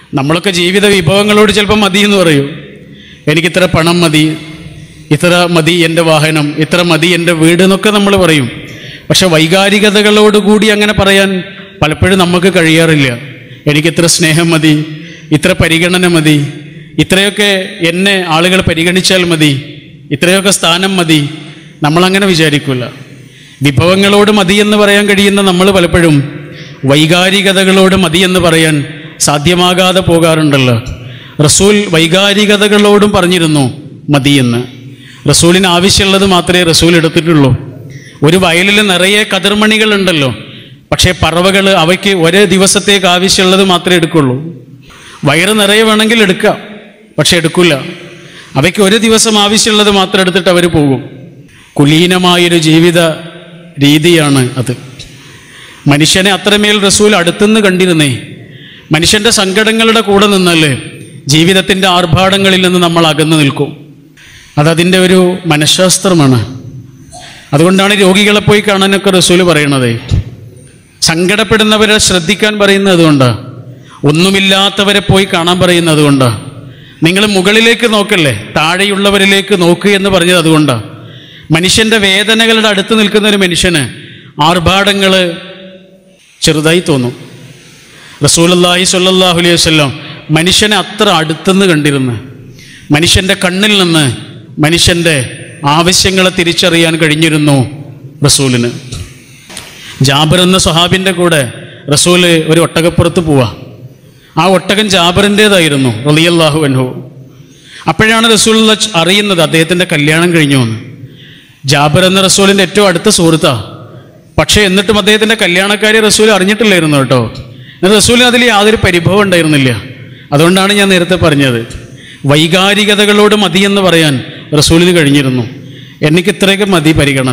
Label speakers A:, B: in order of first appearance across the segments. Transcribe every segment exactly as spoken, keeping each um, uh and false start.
A: നമ്മളൊക്കെ ജീവിത വിഭവങ്ങളോട് ചിലപ്പോൾ മതി എന്ന് പറയും. എനിക്കിത്ര പണം മതി, ഇത്ര മതി എൻ്റെ വാഹനം, ഇത്ര മതി എൻ്റെ വീട് എന്നൊക്കെ നമ്മൾ പറയും. പക്ഷെ വൈകാരികതകളോടുകൂടി അങ്ങനെ പറയാൻ പലപ്പോഴും നമുക്ക് കഴിയാറില്ല. എനിക്കിത്ര സ്നേഹം മതി, ഇത്ര പരിഗണന മതി, ഇത്രയൊക്കെ എന്നെ ആളുകൾ പരിഗണിച്ചാൽ മതി, ഇത്രയൊക്കെ സ്ഥാനം മതി, നമ്മളങ്ങനെ വിചാരിക്കില്ല. വിഭവങ്ങളോട് മതിയെന്ന് പറയാൻ കഴിയുന്ന നമ്മൾ പലപ്പോഴും വൈകാരികതകളോട് മതിയെന്ന് പറയാൻ സാധ്യമാകാതെ പോകാറുണ്ടല്ലോ. റസൂൽ വൈകാരികതകളോടും പറഞ്ഞിരുന്നു മതിയെന്ന്. റസൂലിന് ആവശ്യമുള്ളത് മാത്രമേ റസൂൽ എടുത്തിട്ടുള്ളൂ. ഒരു വയലിൽ നിറയെ കതിർമണികളുണ്ടല്ലോ, പക്ഷേ പറവകൾ അവയ്ക്ക് ഒരേ ദിവസത്തേക്ക് ആവശ്യമുള്ളത് മാത്രമേ എടുക്കുള്ളൂ. വയറ് നിറയെ വേണമെങ്കിൽ എടുക്കാം, പക്ഷെ എടുക്കില്ല. അവയ്ക്ക് ഒരു ദിവസം ആവശ്യമുള്ളത് മാത്രം എടുത്തിട്ട് അവർ പോകും. കുലീനമായൊരു ജീവിത രീതിയാണ് അത്. മനുഷ്യനെ അത്രമേൽ റസൂൽ അടുത്തുനിന്ന് കണ്ടിരുന്നേ. മനുഷ്യൻ്റെ സങ്കടങ്ങളുടെ കൂടെ നിന്നല്ലേ ജീവിതത്തിൻ്റെ ആർഭാടങ്ങളിൽ നിന്ന് നമ്മൾ അകന്നു നിൽക്കും. അതതിൻ്റെ ഒരു മനഃശാസ്ത്രമാണ്. അതുകൊണ്ടാണ് രോഗികളെ പോയി കാണാനൊക്കെ റസൂൽ പറയണത്. സങ്കടപ്പെടുന്നവരെ ശ്രദ്ധിക്കാൻ പറയുന്നത് അതുകൊണ്ടാണ്. ഒന്നുമില്ലാത്തവരെ പോയി കാണാൻ പറയുന്നത് കൊണ്ടാണ്. നിങ്ങൾ മുകളിലേക്ക് നോക്കല്ലേ, താഴെയുള്ളവരിലേക്ക് നോക്കുക എന്ന് പറഞ്ഞത് അതുകൊണ്ടാണ്. മനുഷ്യൻ്റെ വേദനകളുടെ അടുത്ത് നിൽക്കുന്ന ഒരു മനുഷ്യന് ആർഭാടങ്ങൾ ചെറുതായി തോന്നും. റസൂലുള്ളാഹി സ്വല്ലല്ലാഹു അലൈഹി വസല്ലം മനുഷ്യനെ അത്ര അടുത്തുനിന്ന് കണ്ടിരുന്നു. മനുഷ്യൻ്റെ കണ്ണിൽ നിന്ന് മനുഷ്യൻ്റെ ആവശ്യങ്ങളെ തിരിച്ചറിയാൻ കഴിഞ്ഞിരുന്നു റസൂലിന്. ജാബിർ എന്ന സ്വഹാബിൻ്റെ കൂടെ റസൂല് ഒരു ഒട്ടകപ്പുറത്ത് പോവാ. ആ ഒട്ടകം ജാബിറിൻ്റേതായിരുന്നു റളിയല്ലാഹു അൻഹു. അപ്പോഴാണ് റസൂൽ അറിയുന്നത് അദ്ദേഹത്തിൻ്റെ കല്യാണം കഴിഞ്ഞു എന്ന്. ജാബിർ എന്ന റസൂലിൻ്റെ ഏറ്റവും അടുത്ത സുഹൃത്താണ്. പക്ഷേ എന്നിട്ടും അദ്ദേഹത്തിൻ്റെ കല്യാണക്കാരി റസൂൽ അറിഞ്ഞിട്ടില്ലായിരുന്നു കേട്ടോ. എന്നാൽ റസൂലിന് അതിൽ യാതൊരു പരിഭവം ഉണ്ടായിരുന്നില്ല. അതുകൊണ്ടാണ് ഞാൻ നേരത്തെ പറഞ്ഞത്, വൈകാരികതകളോട് മതിയെന്ന് പറയാൻ റസൂലിന് കഴിഞ്ഞിരുന്നു. എനിക്ക് ഇത്രയൊക്കെ മതി പരിഗണന.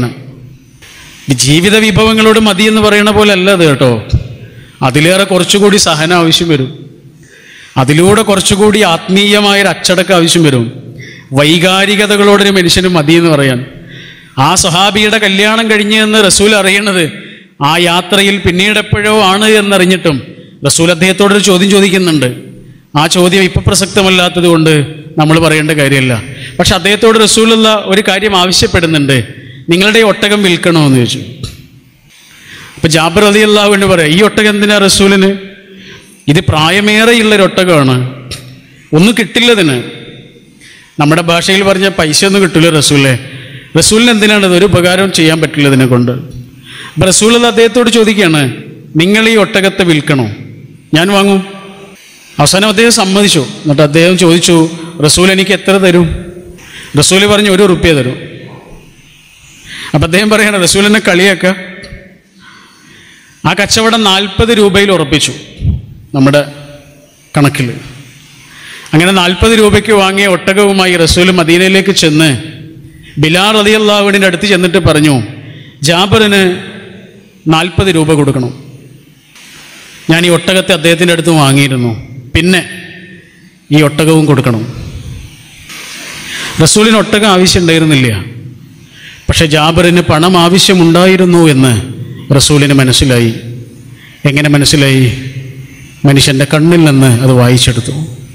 A: ജീവിത വിഭവങ്ങളോട് മതിയെന്ന് പറയണ പോലെ അല്ല അത് കേട്ടോ. അതിലേറെ കുറച്ചുകൂടി സഹനം ആവശ്യം വരും. അതിലൂടെ കുറച്ചുകൂടി ആത്മീയമായൊരു അച്ചടക്കം ആവശ്യം വരും. വൈകാരികതകളോടൊരു മനുഷ്യന് മതിയെന്ന് പറയാൻ. ആ സ്വഹാബിയുടെ കല്യാണം കഴിഞ്ഞ് എന്ന് റസൂൽ അറിയണത് ആ യാത്രയിൽ പിന്നീട് എപ്പോഴോ ആണ് എന്നറിഞ്ഞിട്ടും റസൂൽ അദ്ദേഹത്തോടൊരു ചോദ്യം ചോദിക്കുന്നുണ്ട്. ആ ചോദ്യം ഇപ്പം പ്രസക്തമല്ലാത്തത് കൊണ്ട് നമ്മൾ പറയേണ്ട കാര്യമല്ല. പക്ഷെ അദ്ദേഹത്തോട് റസൂലുള്ള ഒരു കാര്യം ആവശ്യപ്പെടുന്നുണ്ട്, നിങ്ങളുടെ ഒട്ടകം വിൽക്കണോ എന്ന് ചോദിച്ചു. അപ്പം ജാബിർ റളിയല്ലാഹു അൻഹു പറയാം, ഈ ഒട്ടകം എന്തിനാ റസൂലിന്? ഇത് പ്രായമേറെയുള്ളൊരു ഒട്ടകമാണ്, ഒന്നും കിട്ടില്ലതിന്. നമ്മുടെ ഭാഷയിൽ പറഞ്ഞ പൈസ ഒന്നും കിട്ടില്ല റസൂലെ. റസൂലിന് എന്തിനാണ് ഒരു ഉപകാരം ചെയ്യാൻ പറ്റില്ല ഇതിനെ കൊണ്ട്. അപ്പം റസൂലുള്ള അദ്ദേഹത്തോട് ചോദിക്കുകയാണ്, നിങ്ങൾ ഈ ഒട്ടകത്തെ വിൽക്കണോ? ഞാൻ വാങ്ങും. അവസാനം അദ്ദേഹം സമ്മതിച്ചു. എന്നിട്ട് അദ്ദേഹം ചോദിച്ചു, റസൂൽ എനിക്ക് എത്ര തരും? റസൂൽ പറഞ്ഞു, ഒരു റുപ്യ തരും. അപ്പം അദ്ദേഹം പറയണം, റസൂലിനെ കളിയാക്കുക. ആ കച്ചവടം നാൽപ്പത് രൂപയിൽ ഉറപ്പിച്ചു നമ്മുടെ കണക്കിൽ. അങ്ങനെ നാൽപ്പത് രൂപയ്ക്ക് വാങ്ങിയ ഒട്ടകവുമായി റസൂൽ മദീനയിലേക്ക് ചെന്ന് ബിലാൽ റളിയല്ലാഹു അൻഹുവിൻ്റെ അടുത്ത് ചെന്നിട്ട് പറഞ്ഞു, ജാബിറിന് നാൽപ്പത് രൂപ കൊടുക്കണം. ഞാൻ ഈ ഒട്ടകത്തെ അദ്ദേഹത്തിൻ്റെ അടുത്ത് വാങ്ങിയിരുന്നു, പിന്നെ ഈ ഒട്ടകവും കൊടുക്കണം. റസൂലിന് ഒട്ടകം ആവശ്യമുണ്ടായിരുന്നില്ല, പക്ഷെ ജാബിറിന് പണം ആവശ്യമുണ്ടായിരുന്നു എന്ന് റസൂലിന് മനസ്സിലായി. എങ്ങനെ മനസ്സിലായി? മനുഷ്യൻ്റെ കണ്ണിൽ നിന്ന് അത് വായിച്ചെടുത്തു.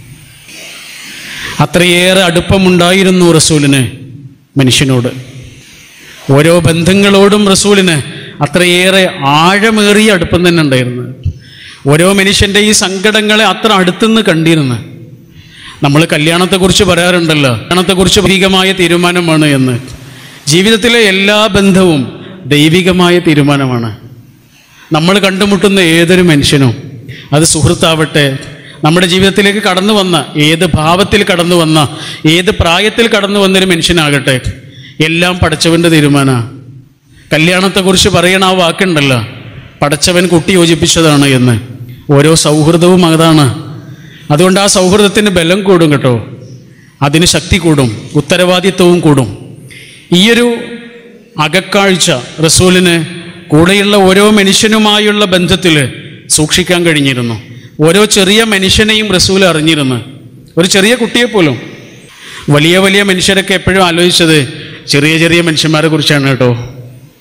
A: അത്രയേറെ അടുപ്പമുണ്ടായിരുന്നു റസൂലിന് മനുഷ്യനോട്. ഓരോ ബന്ധങ്ങളോടും റസൂലിന് അത്രയേറെ ആഴമേറിയ അടുപ്പം തന്നെ ഉണ്ടായിരുന്നു. ഓരോ മനുഷ്യൻ്റെ ഈ സങ്കടങ്ങളെ അത്ര അടുത്തുനിന്ന് കണ്ടിരുന്നു. നമ്മൾ കല്യാണത്തെക്കുറിച്ച് പറയാറുണ്ടല്ലോ, കല്യാണത്തെക്കുറിച്ച് ദൈവികമായ തീരുമാനമാണ് എന്ന്. ജീവിതത്തിലെ എല്ലാ ബന്ധവും ദൈവികമായ തീരുമാനമാണ്. നമ്മൾ കണ്ടുമുട്ടുന്ന ഏതൊരു മനുഷ്യനും, അത് സുഹൃത്താവട്ടെ, നമ്മുടെ ജീവിതത്തിലേക്ക് കടന്നു വന്ന ഏത് ഭാവത്തിൽ കടന്നു വന്ന ഏത് പ്രായത്തിൽ കടന്നു വന്നൊരു മനുഷ്യനാകട്ടെ, എല്ലാം പടച്ചവൻ്റെ തീരുമാനമാണ്. കല്യാണത്തെക്കുറിച്ച് പറയണ ആ വാക്കുണ്ടല്ലോ, പടച്ചവൻ കൂട്ടി യോജിപ്പിച്ചതാണ് എന്ന്. ഓരോ സൗഹൃദവും അതാണ്. അതുകൊണ്ട് ആ സൗഹൃദത്തിന് ബലം കൂടും കേട്ടോ, അതിന് ശക്തി കൂടും, ഉത്തരവാദിത്വവും കൂടും. ഈയൊരു അകക്കാഴ്ച റസൂലിന് കൂടെയുള്ള ഓരോ മനുഷ്യനുമായുള്ള ബന്ധത്തിൽ സൂക്ഷിക്കാൻ കഴിഞ്ഞിരുന്നു. ഓരോ ചെറിയ മനുഷ്യനെയും റസൂൽ അറിഞ്ഞിരുന്നു, ഒരു ചെറിയ കുട്ടിയെപ്പോലും. വലിയ വലിയ മനുഷ്യരൊക്കെ എപ്പോഴും ആലോചിച്ചത് ചെറിയ ചെറിയ മനുഷ്യന്മാരെ കുറിച്ചാണ് കേട്ടോ.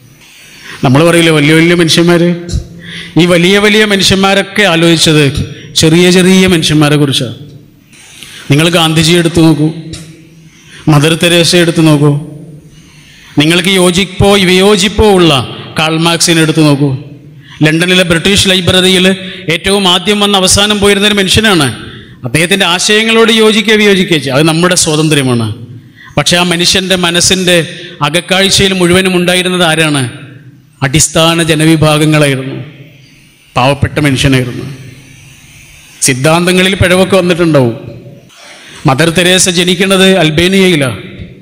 A: നമ്മൾ പറയില്ലേ വലിയ വലിയ മനുഷ്യന്മാർ, ഈ വലിയ വലിയ മനുഷ്യന്മാരൊക്കെ ആലോചിച്ചത് ചെറിയ ചെറിയ മനുഷ്യന്മാരെ കുറിച്ചാണ്. നിങ്ങൾ ഗാന്ധിജിയെ എടുത്തു നോക്കൂ, മദർ തെരേസ എടുത്തു നോക്കൂ, നിങ്ങൾക്ക് യോജിപ്പോ വിയോജിപ്പോ ഉള്ള കാൾ മാർക്സിനെ എടുത്തു നോക്കൂ. ലണ്ടനിലെ ബ്രിട്ടീഷ് ലൈബ്രറിയിൽ ഏറ്റവും ആദ്യം വന്ന് അവസാനം പോയിരുന്നൊരു മനുഷ്യനാണ്. അദ്ദേഹത്തിൻ്റെ ആശയങ്ങളോട് യോജിക്കുക വിയോജിക്കുക അത് നമ്മുടെ സ്വാതന്ത്ര്യമാണ്. പക്ഷെ ആ മനുഷ്യൻ്റെ മനസ്സിൻ്റെ അകക്കാഴ്ചയിൽ മുഴുവനും ഉണ്ടായിരുന്നത് ആരാണ്? അടിസ്ഥാന ജനവിഭാഗങ്ങളായിരുന്നു, പാവപ്പെട്ട മനുഷ്യനായിരുന്നു. സിദ്ധാന്തങ്ങളിൽ പിഴവൊക്കെ വന്നിട്ടുണ്ടാവും. മദർ തെരേസ ജനിക്കുന്നത് അൽബേനിയയിലാണ്.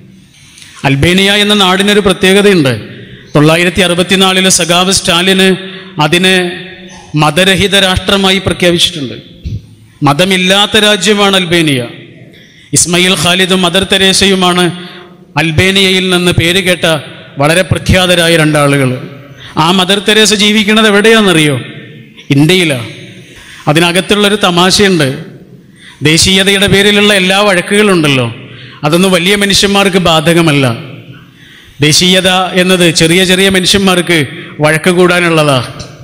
A: അൽബേനിയ എന്ന നാടിനൊരു പ്രത്യേകതയുണ്ട്. തൊള്ളായിരത്തി അറുപത്തിനാലില് സഖാവ് സ്റ്റാലിന് അതിനെ മതരഹിത രാഷ്ട്രമായി പ്രഖ്യാപിച്ചിട്ടുണ്ട്. മതമില്ലാത്ത രാജ്യമാണ് അൽബേനിയ. ഇസ്മയിൽ ഖാലിദും മദർ തെരേസയുമാണ് അൽബേനിയയിൽ നിന്ന് പേര് കേട്ട വളരെ പ്രഖ്യാതരായ രണ്ടാളുകൾ. ആ മദർ തെരേസ ജീവിക്കുന്നത് എവിടെയാണെന്നറിയോ? ഇന്ത്യയിലാണ്. അതിനകത്തുള്ളൊരു തമാശയുണ്ട്. ദേശീയതയുടെ പേരിലുള്ള എല്ലാ വഴക്കുകളുണ്ടല്ലോ, അതൊന്നും വലിയ മനുഷ്യന്മാർക്ക് ബാധകമല്ല. ദേശീയത എന്നത് ചെറിയ ചെറിയ മനുഷ്യന്മാർക്ക് വഴക്ക് കൂടാനുള്ളതാ.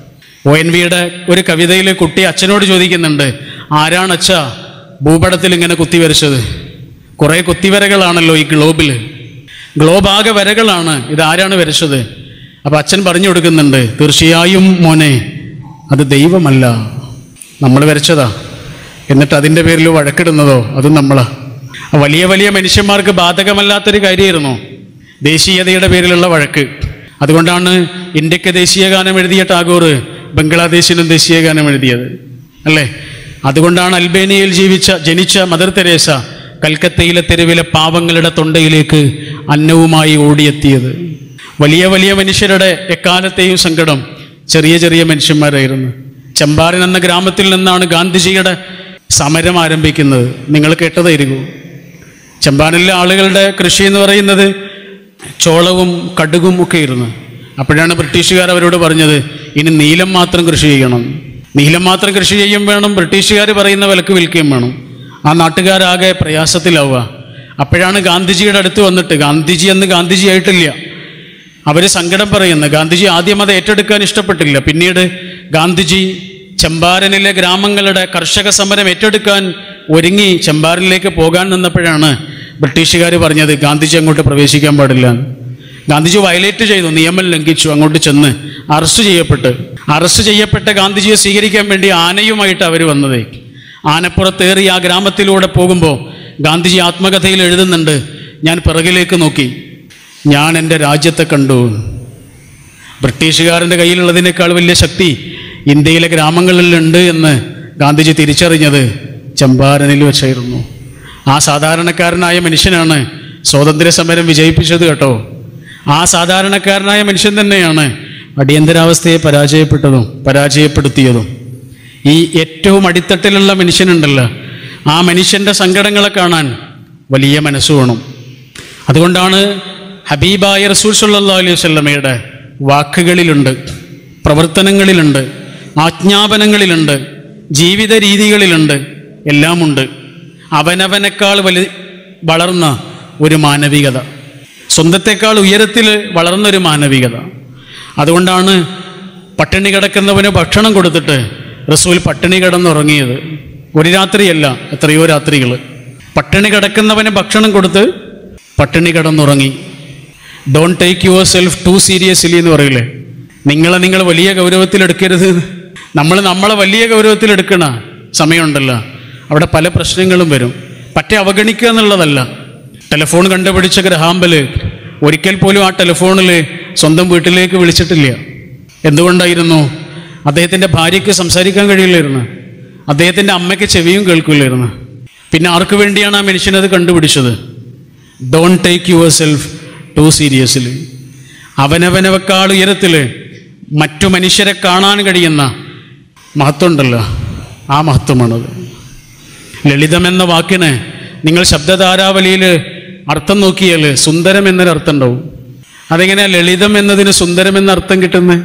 A: ഒ എൻ വിയുടെ ഒരു കവിതയിൽ കുട്ടി അച്ഛനോട് ചോദിക്കുന്നുണ്ട്, ആരാണ് അച്ഛ ഭൂപടത്തിൽ ഇങ്ങനെ കുത്തിവരച്ചത്? കുറേ കുത്തിവരകളാണല്ലോ ഈ ഗ്ലോബിൽ, ഗ്ലോബാകെ വരകളാണ്, ഇത് ആരാണ് വരച്ചത്? അപ്പം അച്ഛൻ പറഞ്ഞു കൊടുക്കുന്നുണ്ട്, തീർച്ചയായും മോനെ, അത് ദൈവമല്ല, നമ്മൾ വരച്ചതാ. എന്നിട്ട് അതിൻ്റെ പേരിൽ വഴക്കിടുന്നതോ അതും നമ്മളാ. വലിയ വലിയ മനുഷ്യന്മാർക്ക് ബാധകമല്ലാത്തൊരു കാര്യമായിരുന്നു ദേശീയതയുടെ പേരിലുള്ള വഴക്ക്. അതുകൊണ്ടാണ് ഇന്ത്യക്ക് ദേശീയഗാനം എഴുതിയ ടാഗോർ ബംഗ്ലാദേശിനും ദേശീയഗാനം എഴുതിയത്, അല്ലേ? അതുകൊണ്ടാണ് അൽബേനിയയിൽ ജീവിച്ച ജനിച്ച മദർ തെരേസ കൽക്കത്തയിലെ തെരുവിലെ പാവങ്ങളുടെ തൊണ്ടയിലേക്ക് അന്നവുമായി ഓടിയെത്തിയത്. വലിയ വലിയ മനുഷ്യരുടെ എക്കാലത്തെയും സങ്കടം ചെറിയ ചെറിയ മനുഷ്യന്മാരായിരുന്നു. ചമ്പാരൻ എന്ന ഗ്രാമത്തിൽ നിന്നാണ് ഗാന്ധിജിയുടെ സമരം ആരംഭിക്കുന്നത്. നിങ്ങൾ കേട്ടതായിരിക്കും. ചമ്പാരനിലെ ആളുകളുടെ കൃഷി എന്ന് പറയുന്നത് ചോളവും കടുകും ഒക്കെ ആയിരുന്നു. അപ്പോഴാണ് ബ്രിട്ടീഷുകാർ അവരോട് പറഞ്ഞത്, ഇനി നീലം മാത്രം കൃഷി ചെയ്യണം, നീലം മാത്രം കൃഷി ചെയ്യും വേണം, ബ്രിട്ടീഷുകാർ പറയുന്ന വിലക്ക് വിൽക്കുകയും വേണം. ആ നാട്ടുകാരാകെ പ്രയാസത്തിലാവുക. അപ്പോഴാണ് ഗാന്ധിജിയുടെ അടുത്ത് വന്നിട്ട്, ഗാന്ധിജി അന്ന് ഗാന്ധിജി ആയിട്ടില്ല, അവർ സങ്കടം പറയുന്നത്. ഗാന്ധിജി ആദ്യം അത് ഏറ്റെടുക്കാൻ ഇഷ്ടപ്പെട്ടില്ല. പിന്നീട് ഗാന്ധിജി ചമ്പാരനിലെ ഗ്രാമങ്ങളുടെ കർഷക സമരം ഏറ്റെടുക്കാൻ ഒരുങ്ങി ചമ്പാരനിലേക്ക് പോകാൻ നിന്നപ്പോഴാണ് ബ്രിട്ടീഷുകാർ പറഞ്ഞത് ഗാന്ധിജി അങ്ങോട്ട് പ്രവേശിക്കാൻ പാടില്ല. ഗാന്ധിജി വയലേറ്റ് ചെയ്തു, നിയമം ലംഘിച്ചു, അങ്ങോട്ട് ചെന്ന് അറസ്റ്റ് ചെയ്യപ്പെട്ട് അറസ്റ്റ് ചെയ്യപ്പെട്ട ഗാന്ധിജിയെ സ്വീകരിക്കാൻ വേണ്ടി ആനയുമായിട്ട് അവർ വന്നത്. ആനപ്പുറത്തേറി ആ ഗ്രാമത്തിലൂടെ പോകുമ്പോൾ ഗാന്ധിജി ആത്മകഥയിൽ എഴുതുന്നുണ്ട്, ഞാൻ പിറകിലേക്ക് നോക്കി, ഞാൻ എൻ്റെ രാജ്യത്തെ കണ്ടു. ബ്രിട്ടീഷുകാരൻ്റെ കയ്യിലുള്ളതിനേക്കാൾ വലിയ ശക്തി ഇന്ത്യയിലെ ഗ്രാമങ്ങളിലുണ്ട് എന്ന് ഗാന്ധിജി തിരിച്ചറിഞ്ഞത് ചമ്പാരനിൽ വെച്ചായിരുന്നു. ആ സാധാരണക്കാരനായ മനുഷ്യനാണ് സ്വാതന്ത്ര്യ സമരം വിജയിപ്പിച്ചത് കേട്ടോ. ആ സാധാരണക്കാരനായ മനുഷ്യൻ തന്നെയാണ് അടിയന്തരാവസ്ഥയെ പരാജയപ്പെട്ടതും പരാജയപ്പെടുത്തിയതും. ഈ ഏറ്റവും അടിത്തട്ടിലുള്ള മനുഷ്യനുണ്ടല്ലോ, ആ മനുഷ്യൻ്റെ സങ്കടങ്ങളെ കാണാൻ വലിയ മനസ്സ് വേണം. അതുകൊണ്ടാണ് ഹബീബായ റസൂൽ സല്ലല്ലാഹു അലൈഹി വസല്ലമയുടെ വാക്കുകളിലുണ്ട്, പ്രവർത്തനങ്ങളിലുണ്ട്, ആജ്ഞാപനങ്ങളിലുണ്ട്, ജീവിത രീതികളിലുണ്ട്, എല്ലാമുണ്ട് അവനവനേക്കാൾ വലി വളർന്ന ഒരു മാനവികത, സ്വന്തത്തെക്കാൾ ഉയരത്തിൽ വളർന്നൊരു മാനവികത. അതുകൊണ്ടാണ് പട്ടിണി കിടക്കുന്നവന് ഭക്ഷണം കൊടുത്തിട്ട് റസൂൽ പട്ടിണി കിടന്നുറങ്ങിയത്. ഒരു രാത്രിയല്ല, എത്രയോ രാത്രികൾ. പട്ടിണി കിടക്കുന്നവന് ഭക്ഷണം കൊടുത്ത് പട്ടിണി കിടന്നുറങ്ങി. Don't take yourself too seriously എന്ന് പറയില്ലേ, നിങ്ങളെ നിങ്ങൾ വലിയ ഗൗരവത്തിലെടുക്കരുത്. നമ്മൾ നമ്മളെ വലിയ ഗൗരവത്തിലെടുക്കണ സമയമുണ്ടല്ലോ, അവിടെ പല പ്രശ്നങ്ങളും വരും. പറ്റേ അവഗണിക്കുക എന്നുള്ളതല്ല. ടെലിഫോൺ കണ്ടുപിടിച്ച ഗ്രഹാമ്പല് ഒരിക്കൽ പോലും ആ ടെലിഫോണിൽ സ്വന്തം വീട്ടിലേക്ക് വിളിച്ചിട്ടില്ല. എന്തുകൊണ്ടായിരുന്നു? അദ്ദേഹത്തിൻ്റെ ഭാര്യയ്ക്ക് സംസാരിക്കാൻ കഴിയില്ലായിരുന്നു, അദ്ദേഹത്തിൻ്റെ അമ്മയ്ക്ക് ചെവിയും കേൾക്കില്ലായിരുന്നു. പിന്നെ ആർക്ക് വേണ്ടിയാണ് ആ മനുഷ്യനത് കണ്ടുപിടിച്ചത്? Don't take yourself too seriously. അവനവനവക്കാൾ ഉയരത്തിൽ മറ്റു മനുഷ്യരെ കാണാൻ കഴിയുന്ന മഹത്വം ഉണ്ടല്ലോ, ആ മഹത്വമാണത്. ലളിതമെന്ന വാക്കിന് നിങ്ങൾ ശബ്ദധാരാവലിയിൽ അർത്ഥം നോക്കിയാൽ സുന്ദരം എന്നൊരർത്ഥം ഉണ്ടാവും. അതെങ്ങനെയാണ് ലളിതം എന്നതിന് സുന്ദരം എന്ന അർത്ഥം കിട്ടുന്നത്?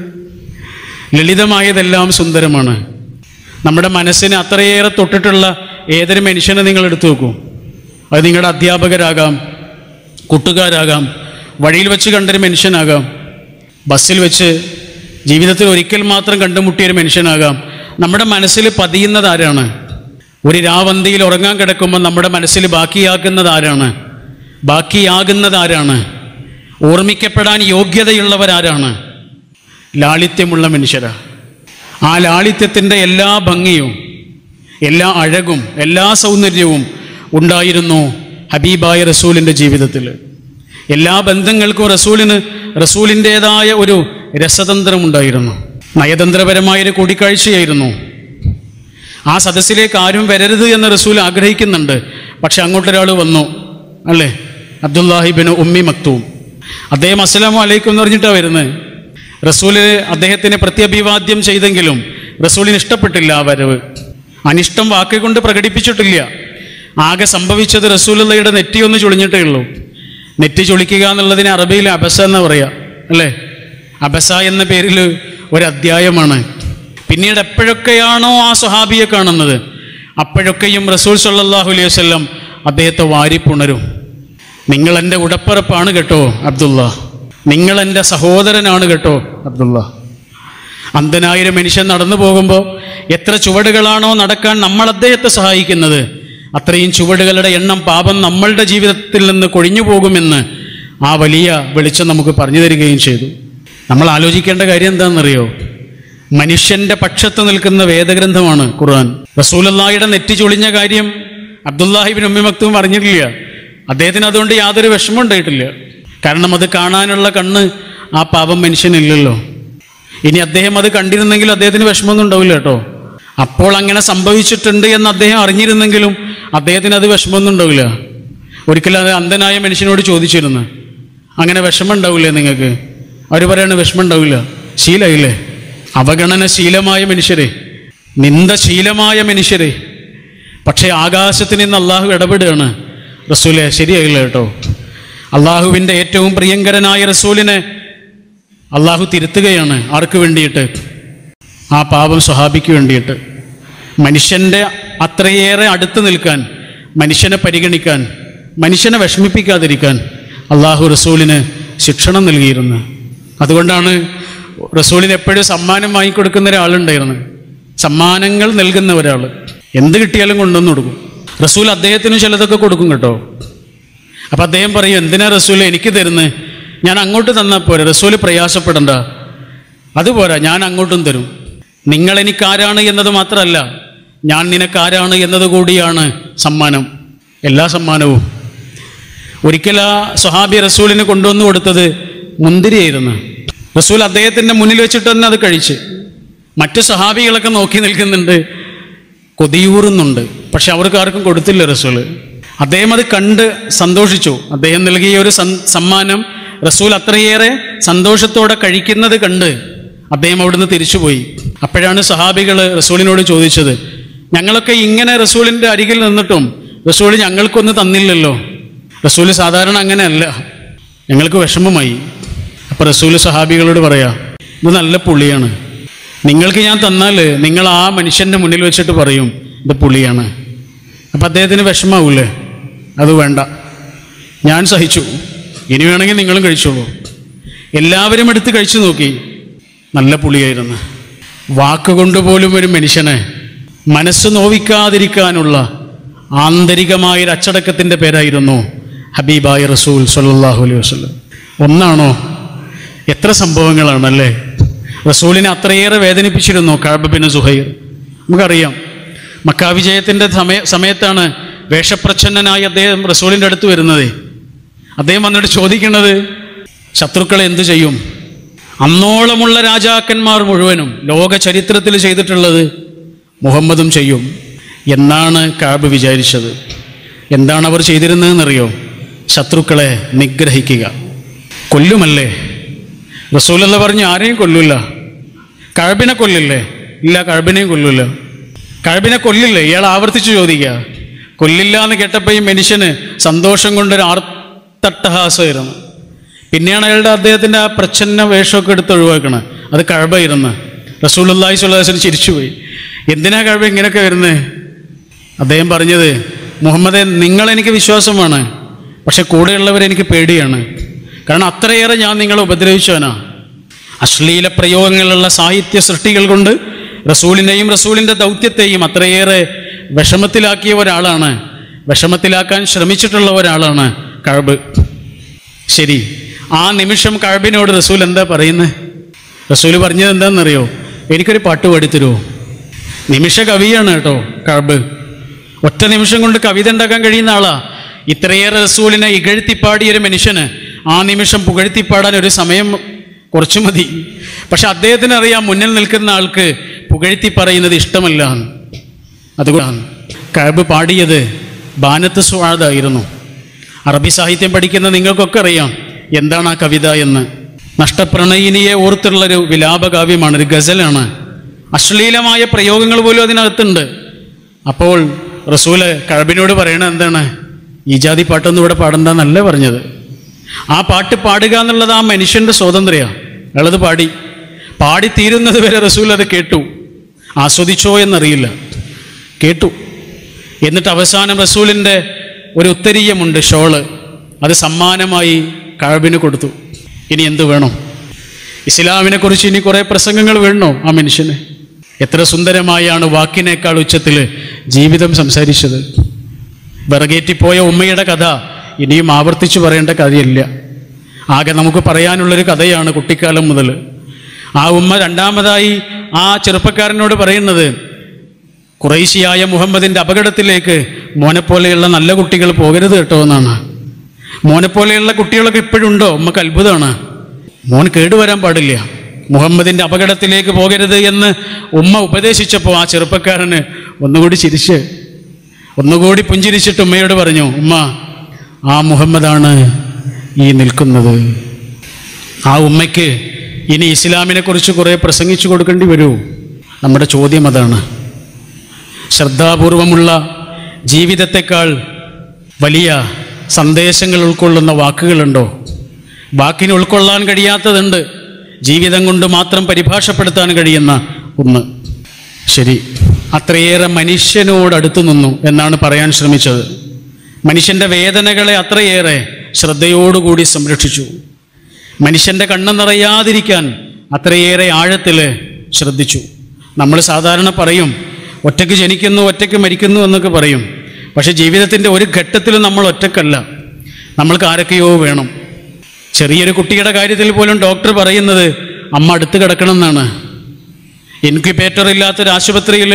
A: ലളിതമായതെല്ലാം സുന്ദരമാണ്. നമ്മുടെ മനസ്സിനെ അത്രയേറെ തൊട്ടിട്ടുള്ള ഏതൊരു മനുഷ്യനെ നിങ്ങൾ എടുത്തു നോക്കൂ. അത് നിങ്ങളുടെ അധ്യാപകരാകാം, കൂട്ടുകാരാകാം, വഴിയിൽ വെച്ച് കണ്ടൊരു മനുഷ്യനാകാം, ബസ്സിൽ വെച്ച് ജീവിതത്തിൽ ഒരിക്കൽ മാത്രം കണ്ടുമുട്ടിയൊരു മനുഷ്യനാകാം, നമ്മുടെ മനസ്സിൽ പതിയുന്നത് ആരാണ്? ഒരു രാവന്തിയിൽ ഉറങ്ങാൻ കിടക്കുമ്പോൾ നമ്മുടെ മനസ്സിൽ ബാക്കിയാക്കുന്നത് ആരാണ്? ബാക്കിയാകുന്നത് ആരാണ്? ഓർമ്മിക്കപ്പെടാൻ യോഗ്യതയുള്ളവരാരാണ്? ലാളിത്യമുള്ള മനുഷ്യരാ. ആ ലാളിത്യത്തിൻ്റെ എല്ലാ ഭംഗിയും എല്ലാ അഴകും എല്ലാ സൗന്ദര്യവും ഉണ്ടായിരുന്നു ഹബീബായ റസൂലിൻ്റെ ജീവിതത്തിൽ. എല്ലാ ബന്ധങ്ങൾക്കും റസൂലിന് റസൂലിൻ്റേതായ ഒരു രസതന്ത്രമുണ്ടായിരുന്നു. നയതന്ത്രപരമായൊരു കൂടിക്കാഴ്ചയായിരുന്നു. ആ സദസ്സിലേക്ക് ആരും വരരുത് എന്ന് റസൂൽ ആഗ്രഹിക്കുന്നുണ്ട്. പക്ഷെ അങ്ങോട്ടൊരാൾ വന്നു, അല്ലേ? അബ്ദുല്ലാഹിബിന് ഉമ്മി മക്തൂം. അദ്ദേഹം അസ്സലാമു അലൈക്കും എന്ന് പറഞ്ഞിട്ടാണ് വരുന്നത്. റസൂല് അദ്ദേഹത്തിന് പ്രത്യഭിവാദ്യം ചെയ്തെങ്കിലും റസൂലിന് ഇഷ്ടപ്പെട്ടില്ല ആ വരവ്. അനിഷ്ടം വാക്കുകൊണ്ട് പ്രകടിപ്പിച്ചിട്ടില്ല. ആകെ സംഭവിച്ചത് റസൂലുള്ളാഹിയുടെ നെറ്റി ഒന്ന് ചുളിഞ്ഞിട്ടേ ഉള്ളൂ. നെറ്റി ചുളിക്കുക എന്നുള്ളതിന് അറബിയിൽ അബസ എന്ന് പറയാം, അല്ലേ? അബസ എന്ന പേരിൽ ഒരു അധ്യായമാണ്. പിന്നീട് എപ്പോഴൊക്കെയാണോ ആ സ്വഹാബിയെ കാണുന്നത് അപ്പോഴൊക്കെയും റസൂൽ സല്ലല്ലാഹു അലൈഹി വസല്ലം അദ്ദേഹത്തെ വാരിപ്പുണരും. നിങ്ങൾ എൻ്റെ ഉടപ്പറപ്പാണ് കേട്ടോ അബ്ദുള്ള, നിങ്ങൾ എൻ്റെ സഹോദരനാണ് കേട്ടോ അബ്ദുള്ള. അന്ധനായൊരു മനുഷ്യൻ നടന്നു പോകുമ്പോൾ എത്ര ചുവടുകളാണോ നടക്കാൻ നമ്മൾ അദ്ദേഹത്തെ സഹായിക്കുന്നത്, അത്രയും ചുവടുകളുടെ എണ്ണം പാപം നമ്മളുടെ ജീവിതത്തിൽ നിന്ന് കൊഴിഞ്ഞു പോകുമെന്ന് ആ വലിയ വെളിച്ചം നമുക്ക് പറഞ്ഞു തരികയും ചെയ്തു. നമ്മൾ ആലോചിക്കേണ്ട കാര്യം എന്താണെന്നറിയോ? മനുഷ്യന്റെ പക്ഷത്ത് നിൽക്കുന്ന വേദഗ്രന്ഥമാണ് ഖുർആൻ. റസൂലുള്ളാഹിയുടെ നെറ്റി ചൊളിഞ്ഞ കാര്യം അബ്ദുല്ലാഹിബ്നു ഉമ്മി മക്തൂം പറഞ്ഞിട്ടില്ല. അദ്ദേഹത്തിന് അതുകൊണ്ട് യാതൊരു വിഷമം ഉണ്ടായിട്ടില്ല. കാരണം അത് കാണാനുള്ള കണ്ണ് ആ പാപം മനുഷ്യനില്ലല്ലോ. ഇനി അദ്ദേഹം അത് കണ്ടിരുന്നെങ്കിലും അദ്ദേഹത്തിന് വിഷമമൊന്നും ഉണ്ടാവില്ല കേട്ടോ. അപ്പോൾ അങ്ങനെ സംഭവിച്ചിട്ടുണ്ട് എന്ന് അദ്ദേഹം അറിഞ്ഞിരുന്നെങ്കിലും അദ്ദേഹത്തിന് അത് വിഷമമൊന്നും ഉണ്ടാവില്ല. ഒരിക്കലും അത് അന്ധനായ മനുഷ്യനോട് ചോദിച്ചിരുന്നു, അങ്ങനെ വിഷമം ഉണ്ടാവില്ലേ നിങ്ങൾക്ക്? അവർ പറയാണ് വിഷമം ഉണ്ടാവില്ല, ശീലമില്ലേ? അവഗണന ശീലമായ മനുഷ്യരെ, നിന്ദ ശീലമായ മനുഷ്യരെ. പക്ഷേ ആകാശത്തിൽ നിന്ന് അള്ളാഹു ഇടപെടുകയാണ്. റസൂലെ ശരിയായില്ല കേട്ടോ. അള്ളാഹുവിൻ്റെ ഏറ്റവും പ്രിയങ്കരനായ റസൂലിനെ അള്ളാഹു തിരുത്തുകയാണ്. ആർക്ക് വേണ്ടിയിട്ട്? ആ പാപം സ്വഹാബിക്ക് വേണ്ടിയിട്ട്. മനുഷ്യൻ്റെ അത്രയേറെ അടുത്ത് നിൽക്കാൻ, മനുഷ്യനെ പരിഗണിക്കാൻ, മനുഷ്യനെ വിഷമിപ്പിക്കാതിരിക്കാൻ അള്ളാഹു റസൂലിന് ശിക്ഷണം നൽകിയിരുന്നു. അതുകൊണ്ടാണ് റസൂലിന് എപ്പോഴും സമ്മാനം വാങ്ങിക്കൊടുക്കുന്ന ഒരാളുണ്ടായിരുന്നു. സമ്മാനങ്ങൾ നൽകുന്ന ഒരാൾ എന്ത് കിട്ടിയാലും കൊണ്ടുവന്ന് കൊടുക്കും. റസൂൽ അദ്ദേഹത്തിന് ചിലതൊക്കെ കൊടുക്കും കേട്ടോ. അപ്പം അദ്ദേഹം പറയും, എന്തിനാ റസൂൽ എനിക്ക് തരുന്നത്? ഞാൻ അങ്ങോട്ട് തന്നാൽ പോരെ, റസൂൽ പ്രയാസപ്പെടണ്ട. അതുപോരാ, ഞാൻ അങ്ങോട്ടും തരും. നിങ്ങളെനിക്കാരാണ് എന്നത് മാത്രമല്ല, ഞാൻ നിനക്കാരാണ് എന്നത് കൂടിയാണ് സമ്മാനം, എല്ലാ സമ്മാനവും. ഒരിക്കൽ ആ സ്വഹാബി റസൂലിന് കൊണ്ടുവന്ന് കൊടുത്തത് മുന്തിരിയായിരുന്നു. റസൂൽ അദ്ദേഹത്തിൻ്റെ മുന്നിൽ വെച്ചിട്ട് തന്നെ അത് കഴിച്ച്. മറ്റു സ്വഹാബികളൊക്കെ നോക്കി നിൽക്കുന്നുണ്ട്, കൊതിയൂറുന്നുണ്ട്. പക്ഷെ അവർക്ക് ആർക്കും കൊടുത്തില്ല റസൂല്. അദ്ദേഹം അത് കണ്ട് സന്തോഷിച്ചു. അദ്ദേഹം നൽകിയ ഒരു സമ്മാനം റസൂൽ അത്രയേറെ സന്തോഷത്തോടെ കഴിക്കുന്നത് കണ്ട് അദ്ദേഹം അവിടുന്ന് തിരിച്ചുപോയി. അപ്പോഴാണ് സഹാബികൾ റസൂലിനോട് ചോദിച്ചത്, ഞങ്ങളൊക്കെ ഇങ്ങനെ റസൂലിൻ്റെ അരികിൽ നിന്നിട്ടും റസൂൽ ഞങ്ങൾക്കൊന്നും തന്നില്ലല്ലോ. റസൂൽ സാധാരണ അങ്ങനെയല്ല, ഞങ്ങൾക്ക് വിഷമമായി. അപ്പോൾ റസൂൽ സഹാബികളോട് പറയാ, ഇത് നല്ല പുളിയാണ്, നിങ്ങൾക്ക് ഞാൻ തന്നാൽ നിങ്ങൾ ആ മനുഷ്യൻ്റെ മുന്നിൽ വെച്ചിട്ട് പറയും ഇത് പുളിയാണ്. അപ്പം അദ്ദേഹത്തിന് വിഷമാവൂലേ? അത് വേണ്ട, ഞാൻ സഹിച്ചു, ഇനി വേണമെങ്കിൽ നിങ്ങളും കഴിച്ചോളൂ. എല്ലാവരും എടുത്ത് കഴിച്ചു നോക്കി, നല്ല പുളിയായിരുന്നു. വാക്കുകൊണ്ട് പോലും ഒരു മനുഷ്യനെ മനസ്സ് നോവിക്കാതിരിക്കാനുള്ള ആന്തരികമായൊരു അച്ചടക്കത്തിൻ്റെ പേരായിരുന്നു ഹബീബായ റസൂൽ സ്വല്ലല്ലാഹു അലൈഹി വസല്ലം. ഒന്നാണോ? എത്ര സംഭവങ്ങളാണല്ലേ. റസൂലിനെ അത്രയേറെ വേദനിപ്പിച്ചിരുന്നു കഅബ് ബിൻ സുഹൈർ. നമുക്കറിയാം, മക്കാ വിജയത്തിൻ്റെ സമയ സമയത്താണ് വേഷപ്രച്ഛന്നനായി അദ്ദേഹം റസൂലിൻ്റെ അടുത്ത് വരുന്നത്. അദ്ദേഹം വന്നിട്ട് ചോദിക്കുന്നത്, ശത്രുക്കളെ എന്തു ചെയ്യും? അന്നോളമുള്ള രാജാക്കന്മാർ മുഴുവനും ലോക ചരിത്രത്തിൽ ചെയ്തിട്ടുള്ളത് മുഹമ്മദും ചെയ്യും എന്നാണ് കഅബ് വിചാരിച്ചത്. എന്താണ് അവർ ചെയ്തിരുന്നതെന്നറിയോ? ശത്രുക്കളെ നിഗ്രഹിക്കുക. കൊല്ലുമല്ലേ? റസൂലുള്ള പറഞ്ഞു, ആരെയും കൊല്ലില്ല. കഅബിനെ കൊല്ലില്ലേ? ഇല്ല, കഅബിനെയും കൊല്ലില്ല. കഅബിനെ കൊല്ലില്ലേ? ഇയാൾ ആവർത്തിച്ച് ചോദിക്കുക. കൊല്ലില്ല എന്ന് കേട്ടപ്പോൾ ഈ മനുഷ്യന് സന്തോഷം കൊണ്ടൊരു ആർത്തട്ടഹാസമായിരുന്നു. പിന്നെയാണ് അയാളുടെ അദ്ദേഹത്തിൻ്റെ ആ പ്രച്ഛന്ന വേഷമൊക്കെ എടുത്ത് ഒഴിവാക്കണം. അത് കഅബായിരുന്നു. റസൂലുള്ളാഹി സ്വല്ലല്ലാഹു അലൈഹി വസല്ലം ചിരിച്ചുപോയി. എന്തിനാ കഅബ ഇങ്ങനെയൊക്കെ വരുന്നത്? അദ്ദേഹം പറഞ്ഞത്, മുഹമ്മദേ, നിങ്ങളെനിക്ക് വിശ്വാസമാണ്, പക്ഷെ കൂടെയുള്ളവരെനിക്ക് പേടിയാണ്. കാരണം അത്രയേറെ ഞാൻ നിങ്ങളെ ഉപദ്രവിച്ചവനാ. അശ്ലീല പ്രയോഗങ്ങളുള്ള സാഹിത്യ സൃഷ്ടികൾ കൊണ്ട് റസൂലിനെയും റസൂലിൻ്റെ ദൗത്യത്തെയും അത്രയേറെ വിഷമത്തിലാക്കിയ ഒരാളാണ്, വിഷമത്തിലാക്കാൻ ശ്രമിച്ചിട്ടുള്ള ഒരാളാണ് കഅബ്. ശരി, ആ നിമിഷം കഅബിനോട് റസൂൽ എന്താ പറയുന്നത്? റസൂൽ പറഞ്ഞത് എന്താണെന്നറിയോ? എനിക്കൊരു പാട്ട് പാടിത്തരുമോ? നിമിഷ കവിയാണ് കേട്ടോ കഅബ്. ഒറ്റ നിമിഷം കൊണ്ട് കവിത ഉണ്ടാക്കാൻ കഴിയുന്ന ആളാ. ഇത്രയേറെ റസൂലിനെ ഇകഴ്ത്തിപ്പാടിയൊരു മനുഷ്യന് ആ നിമിഷം പുകഴ്ത്തിപ്പാടാൻ ഒരു സമയം കുറച്ചു മതി. പക്ഷെ അദ്ദേഹത്തിന് അറിയാം മുന്നിൽ നിൽക്കുന്ന ആൾക്ക് പുകഴ്ത്തി പറയുന്നത് ഇഷ്ടമല്ല. അതുകൊണ്ടാണ് കഅബ് പാടിയത് ബാനത്ത് സുആദായിരുന്നു. അറബി സാഹിത്യം പഠിക്കുന്ന നിങ്ങൾക്കൊക്കെ അറിയാം എന്താണ് ആ കവിത എന്ന്. നഷ്ടപ്രണയിനിയെ ഓർത്തുള്ളൊരു വിലാപകാവ്യമാണ്, ഒരു ഗസലാണ്. അശ്ലീലമായ പ്രയോഗങ്ങൾ പോലും അതിനകത്തുണ്ട്. അപ്പോൾ റസൂല് കഅബിനോട് പറയണത് എന്താണ്? ഈ ജാതി പാട്ടൊന്നും ഇവിടെ പാടണ്ടെന്നല്ല പറഞ്ഞത്. ആ പാട്ട് പാടുക എന്നുള്ളത് ആ മനുഷ്യൻ്റെ സ്വാതന്ത്ര്യമാണ്. അയാളത് പാടി പാടി തീരുന്നത് വരെ റസൂൽ അത് കേട്ടു. ആസ്വദിച്ചോ എന്നറിയില്ല, കേട്ടു. എന്നിട്ട് അവസാനം റസൂലിൻ്റെ ഒരു ഉത്തരീയമുണ്ട്, ഷോള്, അത് സമ്മാനമായി കഅബിന് കൊടുത്തു. ഇനി എന്ത് വേണം? ഇസ്ലാമിനെ കുറിച്ച് ഇനി കുറേ പ്രസംഗങ്ങൾ വേണോ ആ മനുഷ്യന്? എത്ര സുന്ദരമായാണ് വാക്കിനേക്കാൾ ഉച്ചത്തിൽ ജീവിതം സംസാരിച്ചത്. വിറകേറ്റിപ്പോയ ഉമ്മയുടെ കഥ ഇനിയും ആവർത്തിച്ചു പറയേണ്ട കഥയില്ല. ആകെ നമുക്ക് പറയാനുള്ളൊരു കഥയാണ് കുട്ടിക്കാലം മുതൽ. ആ ഉമ്മ രണ്ടാമതായി ആ ചെറുപ്പക്കാരനോട് പറയുന്നത്, ഖുറൈശിയായ മുഹമ്മദിൻ്റെ അപകടത്തിലേക്ക് മോനെപ്പോലെയുള്ള നല്ല കുട്ടികൾ പോകരുത് കേട്ടോ എന്നാണ്. മോനെപ്പോലെയുള്ള കുട്ടികളൊക്കെ ഇപ്പോഴുണ്ടോ? ഉമ്മക്ക് അത്ഭുതമാണ്. മോൻ കേടുവരാൻ പാടില്ല, മുഹമ്മദിൻ്റെ അപകടത്തിലേക്ക് പോകരുത് എന്ന് ഉമ്മ ഉപദേശിച്ചപ്പോൾ ആ ചെറുപ്പക്കാരന് ഒന്നുകൂടി ചിരിച്ച് ഒന്നുകൂടി പുഞ്ചിരിച്ചിട്ട് ഉമ്മയോട് പറഞ്ഞു, ഉമ്മ, ആ മുഹമ്മദാണ് ഈ നിൽക്കുന്നത്. ആ ഉമ്മയ്ക്ക് ഇനി ഇസ്ലാമിനെ കുറിച്ച് കുറേ പ്രസംഗിച്ചു കൊടുക്കേണ്ടി വരൂ? നമ്മുടെ ചോദ്യം അതാണ്. ശ്രദ്ധാപൂർവമുള്ള ജീവിതത്തെക്കാൾ വലിയ സന്ദേശങ്ങൾ ഉൾക്കൊള്ളുന്ന വാക്കുകളുണ്ടോ? വാക്കിന് ഉൾക്കൊള്ളാൻ കഴിയാത്തതുണ്ട്, ജീവിതം കൊണ്ട് മാത്രം പരിഭാഷപ്പെടുത്താൻ കഴിയുന്ന ഒന്ന്. ശരി, അത്രയേറെ മനുഷ്യനോടടുത്തു നിന്നു എന്നാണ് പറയാൻ ശ്രമിച്ചത്. മനുഷ്യൻ്റെ വേദനകളെ അത്രയേറെ ശ്രദ്ധയോടുകൂടി സംരക്ഷിച്ചു. മനുഷ്യൻ്റെ കണ്ണ് നിറയാതിരിക്കാൻ അത്രയേറെ ആഴത്തിൽ ശ്രദ്ധിച്ചു. നമ്മൾ സാധാരണ പറയും ഒറ്റയ്ക്ക് ജനിക്കുന്നു ഒറ്റയ്ക്ക് മരിക്കുന്നു എന്നൊക്കെ പറയും. പക്ഷെ ജീവിതത്തിൻ്റെ ഒരു ഘട്ടത്തിലും നമ്മൾ ഒറ്റക്കല്ല, നമ്മൾക്ക് ആരൊക്കെയോ വേണം. ചെറിയൊരു കുട്ടിയുടെ കാര്യത്തിൽ പോലും ഡോക്ടർ പറയുന്നത് അമ്മ അടുത്ത് കിടക്കണം എന്നാണ്. ഇൻക്യുബേറ്റർ ഇല്ലാത്തൊരു ആശുപത്രിയിൽ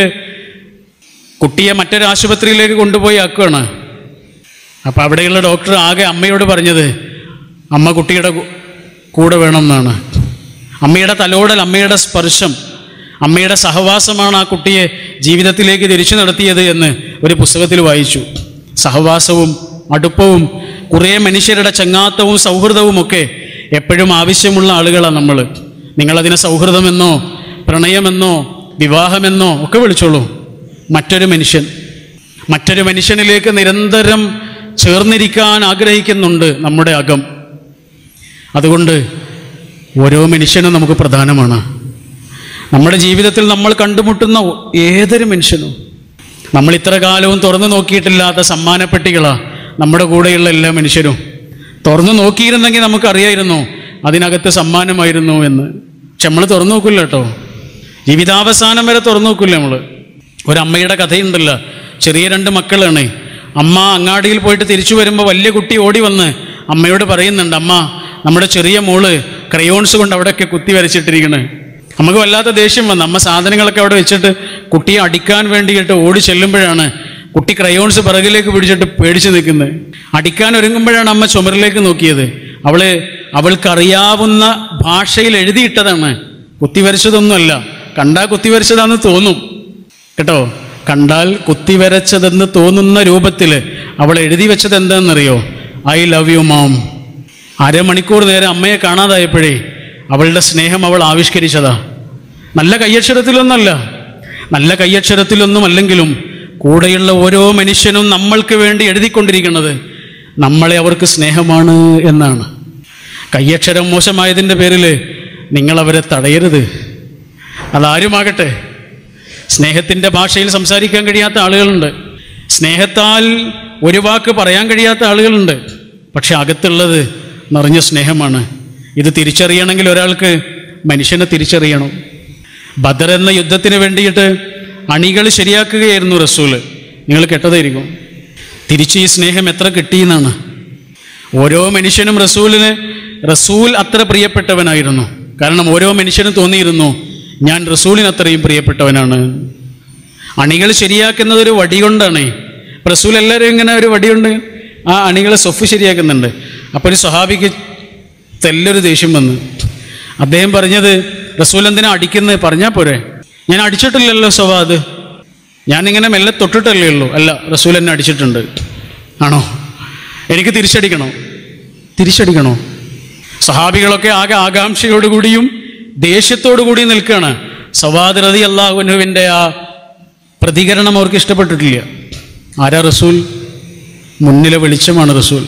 A: കുട്ടിയെ മറ്റൊരു ആശുപത്രിയിലേക്ക് കൊണ്ടുപോയി ആക്കുകയാണ്. അപ്പോൾ അവിടെയുള്ള ഡോക്ടർ ആകെ അമ്മയോട് പറഞ്ഞത് അമ്മ കുട്ടിയുടെ കൂടെ വേണം എന്നാണ്. അമ്മയുടെ തലോടൽ, അമ്മയുടെ സ്പർശം, അമ്മയുടെ സഹവാസമാണ് ആ കുട്ടിയെ ജീവിതത്തിലേക്ക് തിരിച്ചു നടത്തിയത് എന്ന് ഒരു പുസ്തകത്തിൽ വായിച്ചു. സഹവാസവും അടുപ്പവും കുറേ മനുഷ്യരുടെ ചങ്ങാത്തവും സൗഹൃദവുമൊക്കെ എപ്പോഴും ആവശ്യമുള്ള ആളുകളാണ് നമ്മൾ. നിങ്ങളതിനെ സൗഹൃദമെന്നോ പ്രണയമെന്നോ വിവാഹമെന്നോ ഒക്കെ വിളിച്ചോളൂ. മറ്റൊരു മനുഷ്യൻ, മറ്റൊരു മനുഷ്യനിലേക്ക് നിരന്തരം ചേർന്നിരിക്കാൻ ആഗ്രഹിക്കുന്നുണ്ട് നമ്മുടെ അകം. അതുകൊണ്ട് ഓരോ മനുഷ്യനും നമുക്ക് പ്രധാനമാണ്. നമ്മുടെ ജീവിതത്തിൽ നമ്മൾ കണ്ടുമുട്ടുന്ന ഏതൊരു മനുഷ്യനും നമ്മൾ ഇത്ര കാലവും തുറന്നു നോക്കിയിട്ടില്ലാത്ത സമ്മാനപ്പെട്ടികളാണ് നമ്മുടെ കൂടെയുള്ള എല്ലാ മനുഷ്യരും. തുറന്നു നോക്കിയിരുന്നെങ്കിൽ നമുക്കറിയായിരുന്നു അതിനകത്ത് സമ്മാനമായിരുന്നു എന്ന്. പക്ഷെ നമ്മൾ തുറന്നു നോക്കില്ല കേട്ടോ, ജീവിതാവസാനം വരെ തുറന്നു നോക്കില്ല നമ്മൾ. ഒരമ്മയുടെ കഥയുണ്ടല്ലോ, ചെറിയ രണ്ട് മക്കളാണ്. അമ്മ അങ്ങാടിയിൽ പോയിട്ട് തിരിച്ചു വരുമ്പോൾ വലിയ കുട്ടി ഓടി വന്ന് അമ്മയോട് പറയുന്നുണ്ട്, അമ്മ, നമ്മുടെ ചെറിയ മോള് ക്രയോൺസ് കൊണ്ട് അവിടെയൊക്കെ കുത്തി വരച്ചിട്ടിരിക്കണേ. നമുക്ക് വല്ലാത്ത ദേഷ്യം വന്ന് അമ്മ സാധനങ്ങളൊക്കെ അവിടെ വെച്ചിട്ട് കുട്ടിയെ അടിക്കാൻ വേണ്ടിയിട്ട് ഓടി ചെല്ലുമ്പോഴാണ് കുട്ടി ക്രയോൺസ് പിറകിലേക്ക് പിടിച്ചിട്ട് പേടിച്ച് നിൽക്കുന്നത്. അടിക്കാൻ ഒരുങ്ങുമ്പോഴാണ് അമ്മ ചുമരിലേക്ക് നോക്കിയത്. അവള് അവൾക്കറിയാവുന്ന ഭാഷയിൽ എഴുതിയിട്ടതാണ്, കുത്തിവരച്ചതൊന്നുമല്ല. കണ്ടാൽ കുത്തിവരച്ചതാണെന്ന് തോന്നും കേട്ടോ, കണ്ടാൽ കുത്തിവരച്ചതെന്ന് തോന്നുന്ന രൂപത്തിൽ അവൾ എഴുതി വെച്ചത് എന്താണെന്നറിയോ? I love you mom. അരമണിക്കൂർ നേരം അമ്മയെ കാണാതായപ്പോഴേ അവളുടെ സ്നേഹം അവൾ ആവിഷ്കരിച്ചതാ. നല്ല കയ്യക്ഷരത്തിലൊന്നല്ല, നല്ല കയ്യക്ഷരത്തിലൊന്നും അല്ലെങ്കിലും കൂടെയുള്ള ഓരോ മനുഷ്യനും നമ്മൾക്ക് വേണ്ടി എഴുതിക്കൊണ്ടിരിക്കുന്നത് നമ്മളെ അവർക്ക് സ്നേഹമാണ് എന്നാണ്. കയ്യക്ഷരം മോശമായതിൻ്റെ പേരിൽ നിങ്ങളവരെ തടയരുത്. അതാരുമാകട്ടെ, സ്നേഹത്തിൻ്റെ ഭാഷയിൽ സംസാരിക്കാൻ കഴിയാത്ത ആളുകളുണ്ട്, സ്നേഹത്താൽ ഒരു വാക്ക് പറയാൻ കഴിയാത്ത ആളുകളുണ്ട്. പക്ഷെ അകത്തുള്ളത് നിറഞ്ഞ സ്നേഹമാണ്. ഇത് തിരിച്ചറിയണമെങ്കിൽ ഒരാൾക്ക് മനുഷ്യനെ തിരിച്ചറിയണം. ബദർ എന്ന യുദ്ധത്തിന് വേണ്ടിയിട്ട് അണികൾ ശരിയാക്കുകയായിരുന്നു റസൂല്. നിങ്ങൾ കേട്ടതായിരിക്കും. തിരിച്ച് ഈ സ്നേഹം എത്ര കിട്ടിയെന്നാണ്. ഓരോ മനുഷ്യനും റസൂലിന് റസൂൽ അത്ര പ്രിയപ്പെട്ടവനായിരുന്നു. കാരണം ഓരോ മനുഷ്യനും തോന്നിയിരുന്നു ഞാൻ റസൂലിന് അത്രയും പ്രിയപ്പെട്ടവനാണ്. അണികൾ ശരിയാക്കുന്നത് ഒരു വടി കൊണ്ടാണ്. റസൂൽ എല്ലാവരും ഇങ്ങനെ ഒരു വടിയുണ്ട് ആ അണികളെ സൊഫ് ശരിയാക്കുന്നുണ്ട്. അപ്പോൾ ഒരു സ്വഹാബിക്ക് തെല്ലൊരു ദേഷ്യം വന്നു. അദ്ദേഹം പറഞ്ഞത് റസൂൽ എന്തിനാ അടിക്കുന്നത് പറഞ്ഞാൽ പോരെ, ഞാൻ അടിച്ചിട്ടില്ലല്ലോ സ്വവാദ്, ഞാനിങ്ങനെ മെല്ലെ തൊട്ടിട്ടല്ലേ ഉള്ളൂ. അല്ല, റസൂൽ എന്നെ അടിച്ചിട്ടുണ്ട്. ആണോ? എനിക്ക് തിരിച്ചടിക്കണോ? തിരിച്ചടിക്കണോ? സഹാബികളൊക്കെ ആകെ ആകാംക്ഷയോടുകൂടിയും ദേഷ്യത്തോടു കൂടിയും നിൽക്കുകയാണ്. സവാദ് റളിയല്ലാഹു അൻഹുവിൻ്റെ ആ പ്രതികരണം അവർക്ക് ഇഷ്ടപ്പെട്ടിട്ടില്ല. ആരാ റസൂൽ? മുന്നിലെ വെളിച്ചമാണ് റസൂൽ.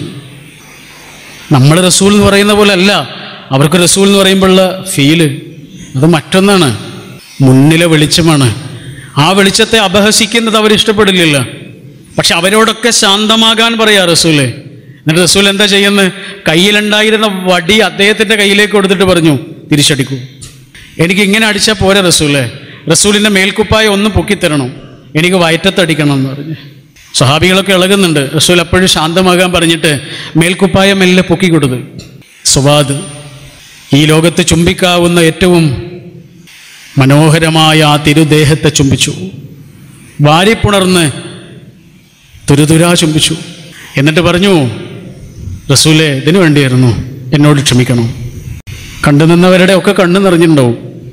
A: നമ്മൾ റസൂൽ എന്ന് പറയുന്ന പോലെ അല്ല അവർക്ക് റസൂൽ എന്ന് പറയുമ്പോഴുള്ള ഫീല്, അത് മറ്റൊന്നാണ്. മുന്നിലെ വെളിച്ചമാണ്. ആ വെളിച്ചത്തെ അപഹസിക്കുന്നത് അവരിഷ്ടപ്പെടില്ലല്ലോ. പക്ഷെ അവരോടൊക്കെ ശാന്തമാകാൻ പറയാ റസൂല്. എന്നിട്ട് റസൂൽ എന്താ ചെയ്യുന്നത്? കയ്യിലുണ്ടായിരുന്ന വടി അദ്ദേഹത്തിൻ്റെ കയ്യിലേക്ക് കൊടുത്തിട്ട് പറഞ്ഞു തിരിച്ചടിക്കൂ. എനിക്ക് ഇങ്ങനെ അടിച്ചാൽ പോരെ റസൂലെ, റസൂലിൻ്റെ മേൽക്കുപ്പായ ഒന്ന് പൊക്കിത്തരണം, എനിക്ക് വയറ്റത്തടിക്കണം എന്ന് പറഞ്ഞ്. സ്വഹാബികളൊക്കെ ഇളകുന്നുണ്ട്. റസൂൽ അപ്പോഴും ശാന്തമാകാൻ പറഞ്ഞിട്ട് മേൽക്കുപ്പായ മെല്ലെ പൊക്കി കൊടുത്തു. സുവാദ് ഈ ലോകത്ത് ചുംബിക്കാവുന്ന ഏറ്റവും മനോഹരമായ ആ തിരുദേഹത്തെ ചുംബിച്ചു. വാരിപ്പുണർന്ന് തുരുതുരാ ചുംബിച്ചു. എന്നിട്ട് പറഞ്ഞു റസൂലെ ഇതിനു വേണ്ടിയായിരുന്നു, എന്നോട് ക്ഷമിക്കണം. കണ്ടു നിന്നവരുടെ ഒക്കെ കണ്ണു നിറഞ്ഞിട്ടുണ്ടാവും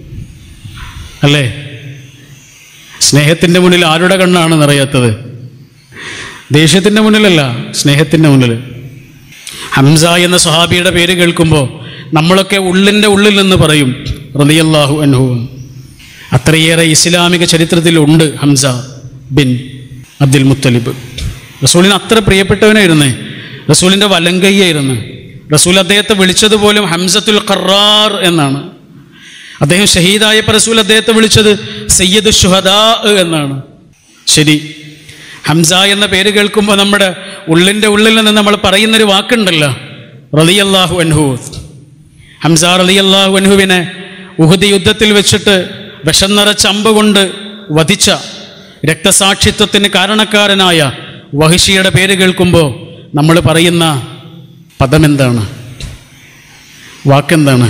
A: അല്ലേ? സ്നേഹത്തിൻ്റെ മുന്നിൽ ആരുടെ കണ്ണാണ് നിറയാത്തത്? ദേഷ്യത്തിൻ്റെ മുന്നിലല്ല, സ്നേഹത്തിൻ്റെ മുന്നിൽ. ഹംസ എന്ന സ്വഹാബിയുടെ പേര് കേൾക്കുമ്പോൾ നമ്മളൊക്കെ ഉള്ളിൻ്റെ ഉള്ളിൽ നിന്ന് പറയും റളിയല്ലാഹു അൻഹു. അത്രയേറെ ഇസ്ലാമിക ചരിത്രത്തിലുണ്ട് ഹംസ ബിൻ അബ്ദുൽ മുത്തലിബ്. റസൂലിന് അത്ര പ്രിയപ്പെട്ടവനായിരുന്നു. റസൂലിൻ്റെ വലങ്കയ്യായിരുന്നു. റസൂൽ അദ്ദേഹത്തെ വിളിച്ചതുപോലും ഹംസത്തുൽ ഖറാർ എന്നാണ്. അദ്ദേഹം ഷഹീദായപ്പോൾ റസൂൽ അദ്ദേഹത്തെ വിളിച്ചത് സയ്യിദ് ശുഹദാ എന്നാണ്. ശരി, ഹംസ എന്ന പേര് കേൾക്കുമ്പോൾ നമ്മുടെ ഉള്ളിൻ്റെ ഉള്ളിൽ നിന്ന് നമ്മൾ പറയുന്നൊരു വാക്കുണ്ടല്ലോ റളിയല്ലാഹു അൻഹു. ഹംസ റളിയല്ലാഹു അൻഹുവിനെ ഉഹദ് യുദ്ധത്തിൽ വെച്ചിട്ട് വിഷം നിറച്ച അമ്പ് കൊണ്ട് വധിച്ച രക്തസാക്ഷിത്വത്തിന് കാരണക്കാരനായ വഹിഷിയുടെ പേര് കേൾക്കുമ്പോൾ നമ്മൾ പറയുന്ന പദമെന്താണ്? വാക്കെന്താണ്?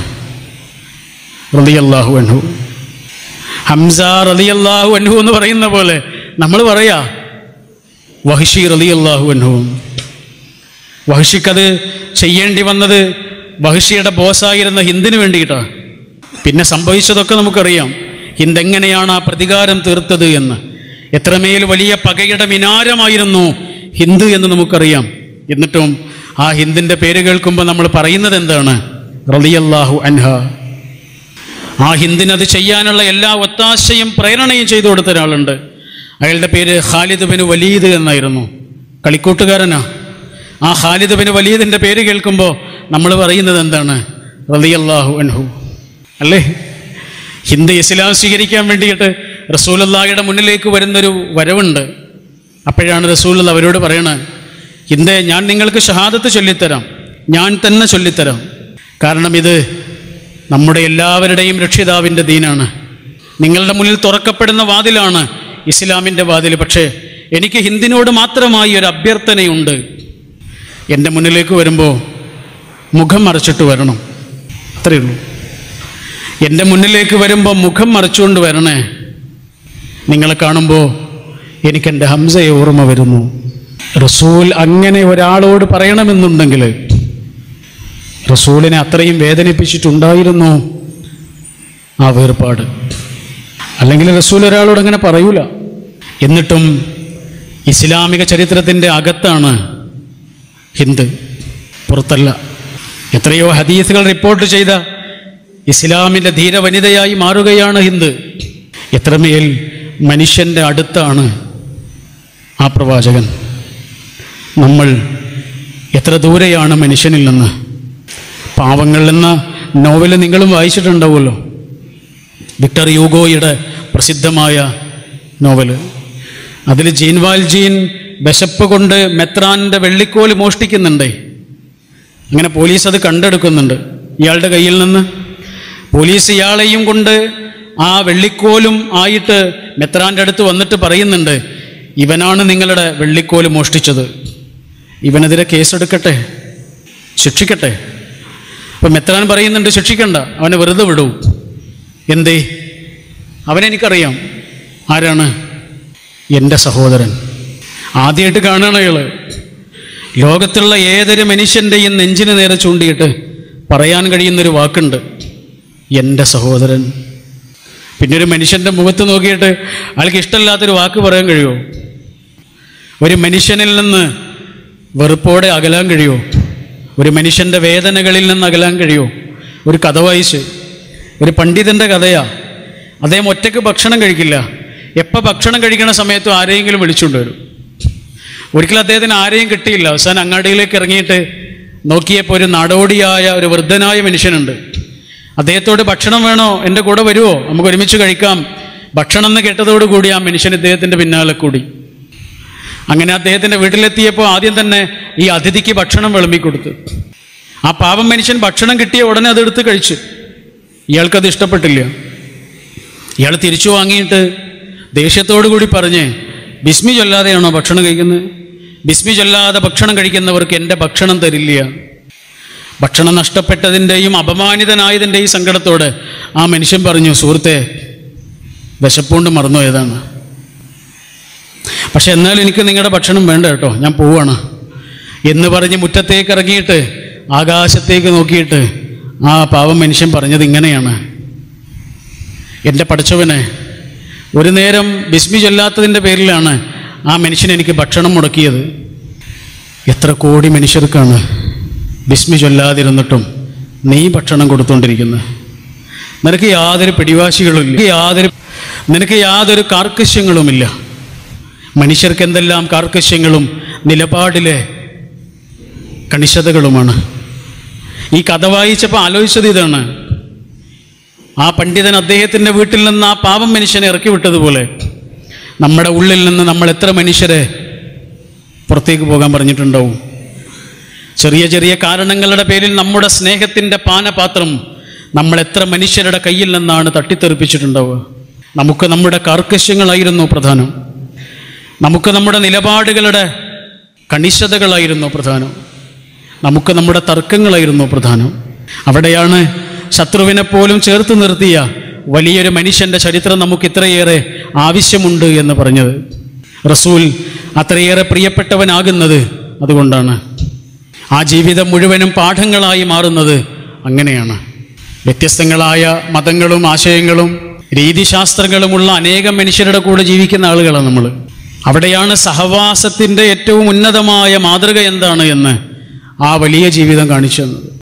A: റളിയല്ലാഹു അൻഹു. ഹംസ റളിയല്ലാഹു അൻഹു എന്ന് പറയുന്ന പോലെ നമ്മൾ പറയാ വഹിഷി റളിയല്ലാഹു അൻഹു. വഹിഷിക്കത് ചെയ്യേണ്ടി വന്നത് വഹിഷിയുടെ ബോസായിരുന്ന ഹിന്ദിന് വേണ്ടിയിട്ടാണ്. പിന്നെ സംഭവിച്ചതൊക്കെ നമുക്കറിയാം. ഹിന്ദ് എങ്ങനെയാണ് ആ പ്രതികാരം തീർത്തത് എന്ന്. എത്രമേൽ വലിയ പകയുടെ മിനാരമായിരുന്നു ഹിന്ദ് എന്ന് നമുക്കറിയാം. എന്നിട്ടും ആ ഹിന്ദിൻ്റെ പേര് കേൾക്കുമ്പോൾ നമ്മൾ പറയുന്നത് എന്താണ്? റളിയല്ലാഹു അൻഹ. ആ ഹിന്ദിനത് ചെയ്യാനുള്ള എല്ലാ ഒത്താശയും പ്രേരണയും ചെയ്തു കൊടുത്ത ഒരാളുണ്ട്. അയാളുടെ പേര് ഖാലിദ് ബിൻ വലീദ് എന്നായിരുന്നു. കളിക്കൂട്ടുകാരനാ. ആ ഖാലിദ് ബിൻ വലീദിൻ്റെ പേര് കേൾക്കുമ്പോൾ നമ്മൾ പറയുന്നത് എന്താണ്? റളിയല്ലാഹു അൻഹു അല്ലേ? ഹിന്ദ് ഇസ്ലാം സ്വീകരിക്കാൻ വേണ്ടിയിട്ട് റസൂലുള്ളാഹിയുടെ മുന്നിലേക്ക് വരുന്നൊരു വരവുണ്ട്. അപ്പോഴാണ് റസൂലുള്ള അവരോട് പറയണത്, ഹിന്ദേ, ഞാൻ നിങ്ങൾക്ക് ഷഹാദത്ത് ചൊല്ലിത്തരാം, ഞാൻ തന്നെ ചൊല്ലിത്തരാം. കാരണം ഇത് നമ്മുടെ എല്ലാവരുടെയും രക്ഷിതാവിൻ്റെ ദീനാണ്. നിങ്ങളുടെ മുന്നിൽ തുറക്കപ്പെടുന്ന വാതിലാണ് ഇസ്ലാമിൻ്റെ വാതിൽ. പക്ഷേ എനിക്ക് ഹിന്ദിനോട് മാത്രമായി ഒരു അഭ്യർത്ഥനയുണ്ട്. എൻ്റെ മുന്നിലേക്ക് വരുമ്പോൾ മുഖം മറച്ചിട്ട് വരണം. അത്രയേ ഉള്ളൂ. എൻ്റെ മുന്നിലേക്ക് വരുമ്പോൾ മുഖം മറച്ചുകൊണ്ട് വരണേ. നിങ്ങളെ കാണുമ്പോൾ എനിക്കെൻ്റെ ഹംസയെ ഓർമ്മ വരുന്നു. റസൂൽ അങ്ങനെ ഒരാളോട് പറയണമെന്നുണ്ടെങ്കിൽ റസൂലിനെ അത്രയും വേദനിപ്പിച്ചിട്ടുണ്ടായിരുന്നു ആ വേർപാട്. അല്ലെങ്കിൽ റസൂൽ ഒരാളോട് അങ്ങനെ പറയൂല. എന്നിട്ടും ഇസ്ലാമിക ചരിത്രത്തിൻ്റെ അകത്താണ് ഹിന്ദ്, പുറത്തല്ല. എത്രയോ ഹദീസുകൾ റിപ്പോർട്ട് ചെയ്ത ഇസ്ലാമിൻ്റെ ധീരവനിതയായി മാറുകയാണ് ഹിന്ദ്. എത്രമേൽ മനുഷ്യൻ്റെ അടുത്താണ് ആ പ്രവാചകൻ. നമ്മൾ എത്ര ദൂരെയാണ് മനുഷ്യനിൽ നിന്ന്. പാവങ്ങൾ എന്ന നോവൽ നിങ്ങളും വായിച്ചിട്ടുണ്ടാവുമല്ലോ. വിക്ടർ യൂഗോയുടെ പ്രസിദ്ധമായ നോവൽ. അതിൽ ജീൻ വാൽജീൻ വിശപ്പ് കൊണ്ട് മെത്രാൻ്റെ വെള്ളിക്കോല് മോഷ്ടിക്കുന്നുണ്ട്. അങ്ങനെ പോലീസ് അത് കണ്ടെടുക്കുന്നുണ്ട് ഇയാളുടെ കയ്യിൽ നിന്ന്. പോലീസ് ഇയാളെയും കൊണ്ട് ആ വെള്ളിക്കോലും ആയിട്ട് മെത്രാൻ്റെ അടുത്ത് വന്നിട്ട് പറയുന്നുണ്ട്, ഇവനാണ് നിങ്ങളുടെ വെള്ളിക്കോല് മോഷ്ടിച്ചത്, ഇവനെതിരെ കേസെടുക്കട്ടെ, ശിക്ഷിക്കട്ടെ. അപ്പം മെത്രാൻ പറയുന്നുണ്ട്, ശിക്ഷിക്കണ്ട, അവനെ വെറുതെ വിടൂ. എന്തേ? അവനെനിക്കറിയാം. ആരാണ്? എൻ്റെ സഹോദരൻ. ആദ്യമായിട്ട് കാണുകയാണ് അയാൾ. ലോകത്തുള്ള ഏതൊരു മനുഷ്യൻ്റെയും നെഞ്ചിന് നേരെ ചൂണ്ടിയിട്ട് പറയാൻ കഴിയുന്നൊരു വാക്കുണ്ട്, എൻ്റെ സഹോദരൻ. പിന്നെ ഒരു മനുഷ്യൻ്റെ മുഖത്ത് നോക്കിയിട്ട് അയാൾക്ക് ഇഷ്ടമില്ലാത്തൊരു വാക്ക് പറയാൻ കഴിയുമോ? ഒരു മനുഷ്യനിൽ നിന്ന് വെറുപ്പോടെ അകലാൻ കഴിയുമോ? ഒരു മനുഷ്യൻ്റെ വേദനകളിൽ നിന്ന് അകലാൻ കഴിയുമോ? ഒരു കഥ വായിച്ച്, ഒരു പണ്ഡിതൻ്റെ കഥയാണ്. അദ്ദേഹം ഒറ്റയ്ക്ക് ഭക്ഷണം കഴിക്കില്ല. എപ്പോൾ ഭക്ഷണം കഴിക്കുന്ന സമയത്തും ആരെയെങ്കിലും വിളിച്ചുകൊണ്ട് വരും. ഒരിക്കലും അദ്ദേഹത്തിന് ആരെയും കിട്ടിയില്ല. അവസാനം അങ്ങാടിയിലേക്ക് ഇറങ്ങിയിട്ട് നോക്കിയപ്പോൾ ഒരു നാടോടിയായ ഒരു വൃദ്ധനായ മനുഷ്യനുണ്ട്. അദ്ദേഹത്തോട് ഭക്ഷണം വേണോ, എൻ്റെ കൂടെ വരുമോ, നമുക്ക് ഒരുമിച്ച് കഴിക്കാം. ഭക്ഷണം എന്ന് കേട്ടതോടുകൂടി ആ മനുഷ്യൻ ഇദ്ദേഹത്തിൻ്റെ പിന്നാലെ കൂടി. അങ്ങനെ അദ്ദേഹത്തിൻ്റെ വീട്ടിലെത്തിയപ്പോൾ ആദ്യം തന്നെ ഈ അതിഥിക്ക് ഭക്ഷണം വിളമ്പിക്കൊടുത്തു. ആ പാവം മനുഷ്യൻ ഭക്ഷണം കിട്ടിയ ഉടനെ അതെടുത്ത് കഴിച്ചു. ഇയാൾക്കത് ഇഷ്ടപ്പെട്ടില്ല. ഇയാൾ തിരിച്ചു വാങ്ങിയിട്ട് ദേഷ്യത്തോടു കൂടി പറഞ്ഞ്, ബിസ്മി ചൊല്ലാതെയാണോ ഭക്ഷണം കഴിക്കുന്നത്? ബിസ്മി ചൊല്ലാതെ ഭക്ഷണം കഴിക്കുന്നവർക്ക് എൻ്റെ ഭക്ഷണം തരില്ല. ഭക്ഷണം നഷ്ടപ്പെട്ടതിൻ്റെയും അപമാനിതനായതിൻ്റെയും സങ്കടത്തോടെ ആ മനുഷ്യൻ പറഞ്ഞു, സുഹൃത്തെ, വിശപ്പുകൊണ്ട് മറന്നുപോയതാണ്, പക്ഷെ എന്നാലും എനിക്ക് നിങ്ങളുടെ ഭക്ഷണം വേണ്ട കേട്ടോ, ഞാൻ പോവാണ് എന്ന് പറഞ്ഞ് മുറ്റത്തേക്ക് ഇറങ്ങിയിട്ട് ആകാശത്തേക്ക് നോക്കിയിട്ട് ആ പാവം മനുഷ്യൻ പറഞ്ഞത് ഇങ്ങനെയാണ്, എൻ്റെ പഠിച്ചവനെ, ഒരു നേരം ബിസ്മി ചൊല്ലാത്തതിൻ്റെ പേരിലാണ് ആ മനുഷ്യൻ എനിക്ക് ഭക്ഷണം മുടക്കിയത്. എത്ര കോടി മനുഷ്യർക്കാണ് ബിസ്മി ചൊല്ലാതിരുന്നിട്ടും നീ ഭക്ഷണം കൊടുത്തുകൊണ്ടിരിക്കുന്നത്? നിനക്ക് യാതൊരു പിടിവാശികളുമില്ല, യാതൊരു നിനക്ക് യാതൊരു കാർക്കശ്യങ്ങളുമില്ല. മനുഷ്യർക്ക് എന്തെല്ലാം കാർക്കശ്യങ്ങളും നിലപാടിലെ കണിശതകളുമാണ്. ഈ കഥ വായിച്ചപ്പോൾ ആലോചിച്ചത് ഇതാണ്. ആ പണ്ഡിതൻ അദ്ദേഹത്തിൻ്റെ വീട്ടിൽ നിന്ന് ആ പാവം മനുഷ്യനെ ഇറക്കി വിട്ടതുപോലെ നമ്മുടെ ഉള്ളിൽ നിന്ന് നമ്മൾ എത്ര മനുഷ്യരെ പുറത്തേക്ക് പോകാൻ പറഞ്ഞിട്ടുണ്ടാവും? ചെറിയ ചെറിയ കാരണങ്ങളുടെ പേരിൽ നമ്മുടെ സ്നേഹത്തിൻ്റെ പാനപാത്രം നമ്മൾ എത്ര മനുഷ്യരുടെ കയ്യിൽ നിന്നാണ് തട്ടിത്തെറിപ്പിച്ചിട്ടുണ്ടാവുക? നമുക്ക് നമ്മുടെ കാർക്കശ്യങ്ങളായിരുന്നു പ്രധാനം. നമുക്ക് നമ്മുടെ നിലപാടുകളുടെ കണിശതകളായിരുന്നു പ്രധാനം. നമുക്ക് നമ്മുടെ തർക്കങ്ങളായിരുന്നു പ്രധാനം. അവിടെയാണ് ശത്രുവിനെ പോലും ചേർത്ത് നിർത്തിയ വലിയൊരു മനുഷ്യൻ്റെ ചരിത്രം നമുക്ക് ഇത്രയേറെ ആവശ്യമുണ്ട് എന്ന് പറഞ്ഞത്. റസൂൽ അത്രയേറെ പ്രിയപ്പെട്ടവനാകുന്നത് അതുകൊണ്ടാണ്. ആ ജീവിതം മുഴുവനും പാഠങ്ങളായി മാറുന്നത് അങ്ങനെയാണ്. വ്യത്യസ്തങ്ങളായ മതങ്ങളും ആശയങ്ങളും രീതിശാസ്ത്രങ്ങളുമുള്ള അനേകം മനുഷ്യരുടെ കൂടെ ജീവിക്കുന്ന ആളുകളാണ് നമ്മൾ. അവിടെയാണ് സഹവാസത്തിൻ്റെ ഏറ്റവും ഉന്നതമായ മാതൃക എന്താണ് എന്ന് ആ വലിയ ജീവിതം കാണിച്ചു തന്നത്.